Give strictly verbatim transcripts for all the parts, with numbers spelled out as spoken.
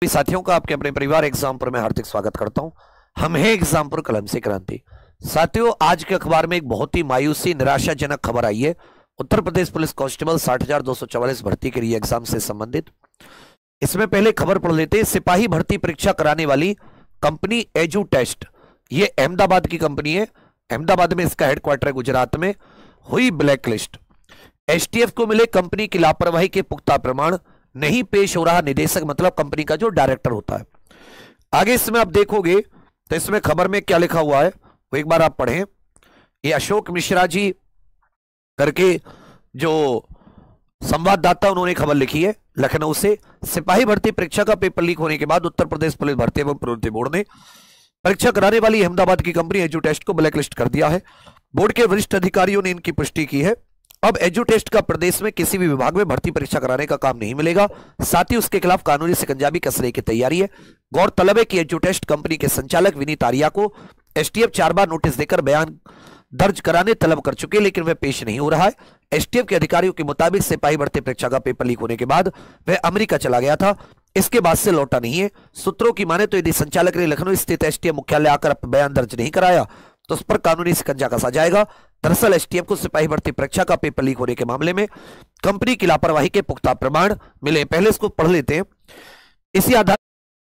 साथियों का आपके अपने परिवार एग्जामपुर में हार्दिक स्वागत करता हूं। हम हैं एग्जामपुर कलम से क्रांति। साथियों, आज के अखबार में एक बहुत ही मायूसी निराशाजनक खबर आई है। उत्तर प्रदेश पुलिस कांस्टेबल साठ हजार दो सौ चौवालीस भर्ती के लिए एग्जाम से संबंधित। इसमें पहले खबर पढ़ लेते हैं। सिपाही भर्ती परीक्षा कराने वाली कंपनी एजू टेस्ट, ये अहमदाबाद की कंपनी है। अहमदाबाद में इसका हेडक्वार्टर है, गुजरात में। हुई ब्लैकलिस्ट। एसटीएफ को मिले कंपनी की लापरवाही के पुख्ता प्रमाण, नहीं पेश हो रहा निदेशक, मतलब कंपनी का जो डायरेक्टर होता है। आगे इसमें आप देखोगे तो इसमें खबर में क्या लिखा हुआ है वो एक बार आप पढ़ें। ये अशोक मिश्रा जी करके जो संवाददाता, उन्होंने खबर लिखी है लखनऊ से। सिपाही भर्ती परीक्षा का पेपर लीक होने के बाद उत्तर प्रदेश पुलिस भर्ती एवं प्रवृत्ति बोर्ड ने परीक्षा कराने वाली अहमदाबाद की कंपनी एजू टेस्ट को ब्लैकलिस्ट कर दिया है। बोर्ड के वरिष्ठ अधिकारियों ने इनकी पुष्टि की है। अब एजू टेस्ट का प्रदेश में किसी भी विभाग में भर्ती परीक्षा कराने का काम नहीं मिलेगा, साथ ही उसके खिलाफ कानूनी शिकंजा भी कसने की तैयारी है। गौरतलब है कि एजू टेस्ट कंपनी के संचालक विनीत आर्या को एसटीएफ चार बार नोटिस देकर बयान दर्ज कराने तलब कर चुके, लेकिन वह पेश नहीं हो रहा है। एसटीएफ के अधिकारियों के मुताबिक सिपाही भर्ती परीक्षा का पेपर लीक होने के बाद वह अमेरिका चला गया था, इसके बाद से लौटा नहीं है। सूत्रों की माने तो यदि संचालक ने लखनऊ स्थित एसटीएफ मुख्यालय आकर बयान दर्ज नहीं कराया तो उस पर कानूनी शिकंजा कसा जाएगा। दरअसल एसटीएफ को सिपाही भर्ती परीक्षा का पेपर लीक होने के मामले में कंपनी की लापरवाही के पुख्ता प्रमाण मिले। पहले इसको पढ़ लेते हैं। इसी आधार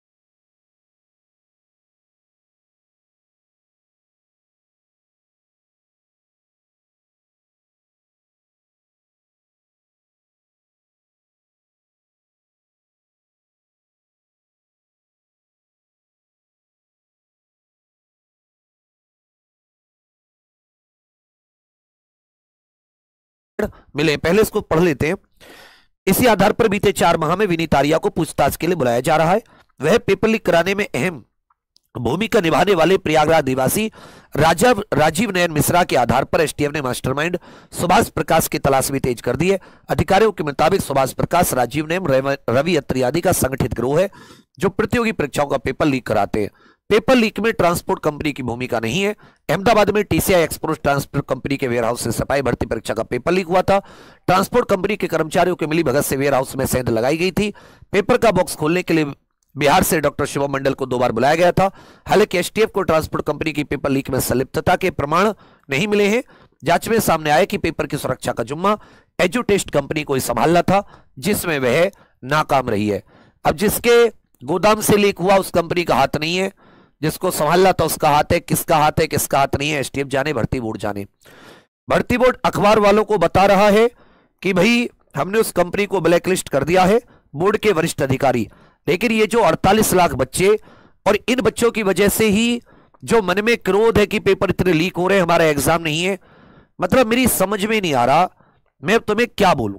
मिले पहले इसको पढ़ लेते हैं। इसी आधार पर बीते चार माह में विनीत आर्या को पूछताछ के लिए बुलाया जा रहा है। वह पेपर लीक कराने में अहम भूमिका निभाने वाले प्रयागराज निवासी राजीव राजीव नयन मिश्रा के आधार पर एसटीएफ ने मास्टरमाइंड सुभाष प्रकाश की तलाश भी तेज कर दी है। अधिकारियों के मुताबिक सुभाष प्रकाश, राजीव नयन, रवि अत्री आदि का संगठित गिरोह है जो प्रतियोगी परीक्षाओं का पेपर लीक कराते हैं। पेपर लीक में ट्रांसपोर्ट कंपनी की भूमिका नहीं है। अहमदाबाद में टीसीआई एक्सपोर्ट ट्रांसपोर्ट कंपनी के वेयर हाउस से सिपाही भर्ती परीक्षा का पेपर लीक हुआ था। ट्रांसपोर्ट कंपनी के कर्मचारियों के मिली भगत से वेयर हाउस में सेंध लगाई गई थी। पेपर का बॉक्स खोलने के लिए बिहार से डॉक्टर शिवम मंडल को दो बार बुलाया गया था। हालांकि एसटीएफ को ट्रांसपोर्ट कंपनी की पेपर लीक में संलिप्तता के प्रमाण नहीं मिले हैं। जांच में सामने आया कि पेपर की सुरक्षा का जुम्मा एजू टेस्ट कंपनी को ही संभालना था, जिसमें वह नाकाम रही है। अब जिसके गोदाम से लीक हुआ उस कंपनी का हाथ नहीं है, जिसको संभालना था उसका हाथ है। किसका हाथ है किसका हाथ नहीं है, एसटीएफ जाने, भर्ती बोर्ड जाने। भर्ती बोर्ड अखबार वालों को बता रहा है कि भाई हमने उस कंपनी को ब्लैकलिस्ट कर दिया है, बोर्ड के वरिष्ठ अधिकारी। लेकिन ये जो अड़तालीस लाख बच्चे, और इन बच्चों की वजह से ही जो मन में क्रोध है कि पेपर इतने लीक हो रहे हैं, हमारा एग्जाम नहीं है, मतलब मेरी समझ में नहीं आ रहा मैं तुम्हें क्या बोलूं।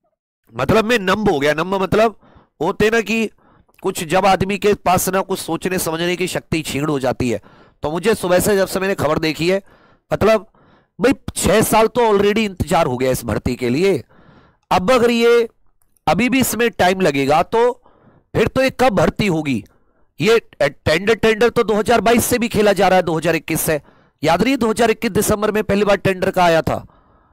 मतलब मैं नंब हो गया। नंब मतलब होते ना कि कुछ जब आदमी के पास ना कुछ सोचने समझने की शक्ति छीण हो जाती है। तो मुझे सुबह से जब से मैंने खबर देखी है, मतलब भाई छह साल तो ऑलरेडी इंतजार हो गया इस भर्ती के लिए। अब अगर ये अभी भी इसमें टाइम लगेगा तो फिर तो ये कब भर्ती होगी। ये टेंडर टेंडर तो दो हज़ार बाईस से भी खेला जा रहा है, दो हज़ार इक्कीस से। याद नहीं, दो हज़ार इक्कीस दिसंबर में पहली बार टेंडर का आया था।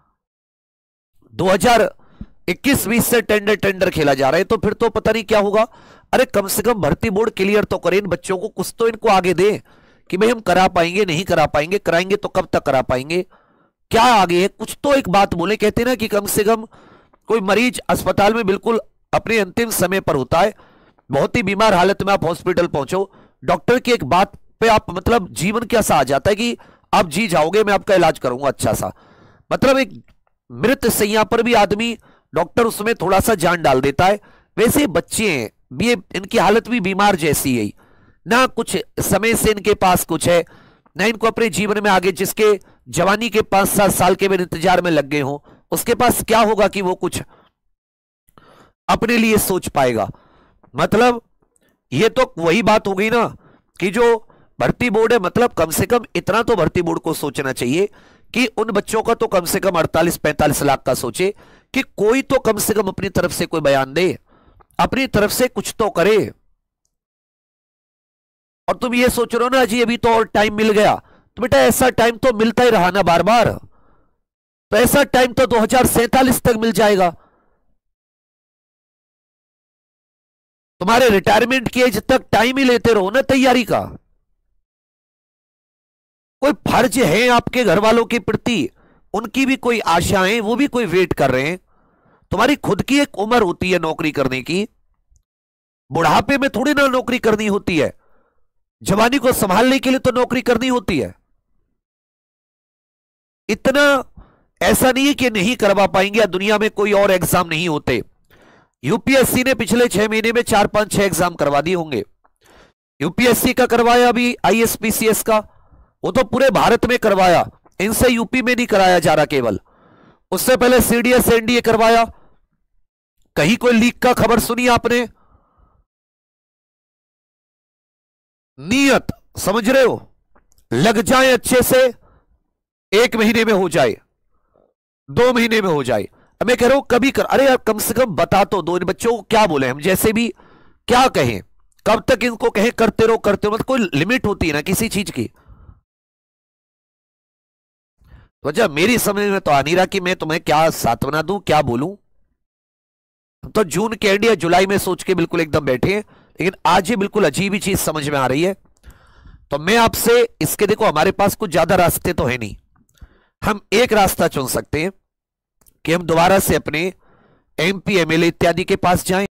दो हज़ार इक्कीस बीस से टेंडर टेंडर खेला जा रहा है, तो फिर तो पता नहीं क्या होगा। अरे कम से कम भर्ती बोर्ड क्लियर तो करे, इन बच्चों को कुछ तो इनको आगे दे कि भाई हम करा पाएंगे नहीं करा पाएंगे, कराएंगे तो कब तक करा पाएंगे, क्या आगे है, कुछ तो एक बात बोले। कहते ना कि कम से कम कोई मरीज अस्पताल में बिल्कुल अपने अंतिम समय पर होता है, बहुत ही बीमार हालत में आप हॉस्पिटल पहुंचो, डॉक्टर की एक बात पे आप मतलब जीवन कैसा आ जाता है कि आप जी जाओगे, मैं आपका इलाज करूंगा अच्छा सा। मतलब एक मृत सैया पर भी आदमी, डॉक्टर उसमें थोड़ा सा जान डाल देता है। वैसे बच्चे हैं भी, इनकी हालत भी बीमार जैसी है ना। कुछ समय से इनके पास कुछ है ना, इनको अपने जीवन में आगे, जिसके जवानी के पांच सात साल के वे इंतजार में लग गए हों, उसके पास क्या होगा कि वो कुछ अपने लिए सोच पाएगा। मतलब ये तो वही बात हो गई ना कि जो भर्ती बोर्ड है, मतलब कम से कम इतना तो भर्ती बोर्ड को सोचना चाहिए कि उन बच्चों का तो कम से कम अड़तालीस पैंतालीस लाख का सोचे कि कोई तो कम से कम अपनी तरफ से कोई बयान दे, अपनी तरफ से कुछ तो करे। और तुम ये सोच रहे हो ना जी अभी तो और टाइम मिल गया, तो बेटा ऐसा टाइम तो मिलता ही रहा ना बार बार। तो ऐसा टाइम तो दो हज़ार सैंतालीस तक मिल जाएगा। तुम्हारे रिटायरमेंट की एज तक टाइम ही लेते रहो ना तैयारी का। कोई फर्ज है आपके घर वालों के प्रति, उनकी भी कोई आशाएं, वो भी कोई वेट कर रहे हैं। तुम्हारी खुद की एक उम्र होती है नौकरी करने की, बुढ़ापे में थोड़ी ना नौकरी करनी होती है, जवानी को संभालने के लिए तो नौकरी करनी होती है। इतना ऐसा नहीं है कि नहीं करवा पाएंगे या दुनिया में कोई और एग्जाम नहीं होते। यूपीएससी ने पिछले छह महीने में चार पांच छह एग्जाम करवा दिए होंगे। यूपीएससी का करवाया, अभी आईएसपीसीएस का, वो तो पूरे भारत में करवाया, इनसे यूपी में नहीं कराया जा रहा केवल। उससे पहले सीडीएस एनडीए करवाया, कहीं कोई लीक का खबर सुनी आपने? नियत समझ रहे हो, लग जाए अच्छे से, एक महीने में हो जाए, दो महीने में हो जाए। अब मैं कह रहा हूं कभी कर, अरे यार कम से कम बता तो दो, इन बच्चों को क्या बोले हम, जैसे भी क्या कहें, कब तक इनको कहें करते रहो करते रहो, मतलब कोई लिमिट होती है ना किसी चीज की। वजह मेरी समझ में तो आ नहीं रहा कि मैं तुम्हें क्या सांत्वना दूं, क्या बोलूं। तो जून के एंड या जुलाई में सोच के बिल्कुल एकदम बैठे हैं, लेकिन आज ये बिल्कुल अजीब ही चीज समझ में आ रही है। तो मैं आपसे इसके, देखो हमारे पास कुछ ज्यादा रास्ते तो है नहीं, हम एक रास्ता चुन सकते हैं कि हम दोबारा से अपने एमपी एमएलए इत्यादि के पास जाएं,